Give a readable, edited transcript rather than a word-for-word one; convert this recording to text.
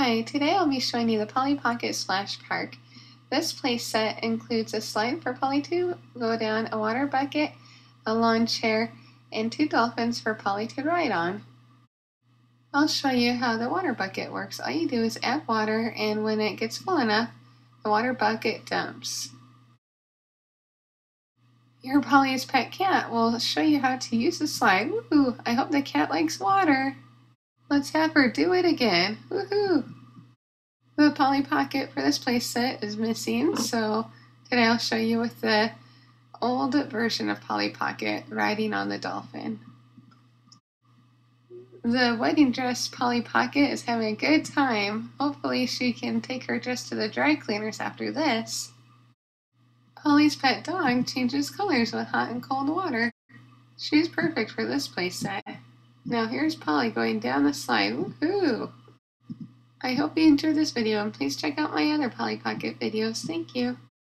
Hi, today I'll be showing you the Polly Pocket Splash Park. This play set includes a slide for Polly to go down, a water bucket, a lawn chair, and 2 dolphins for Polly to ride on. I'll show you how the water bucket works. All you do is add water, and when it gets full enough, the water bucket dumps. Your Polly's pet cat will show you how to use the slide. Woohoo! I hope the cat likes water. Let's have her do it again. Woohoo! The Polly Pocket for this play set is missing, so today I'll show you with the old version of Polly Pocket riding on the dolphin. The wedding dress Polly Pocket is having a good time. Hopefully she can take her dress to the dry cleaners after this. Polly's pet dog changes colors with hot and cold water. She's perfect for this play set. Now here's Polly going down the slide. Woohoo! I hope you enjoyed this video, and please check out my other Polly Pocket videos. Thank you.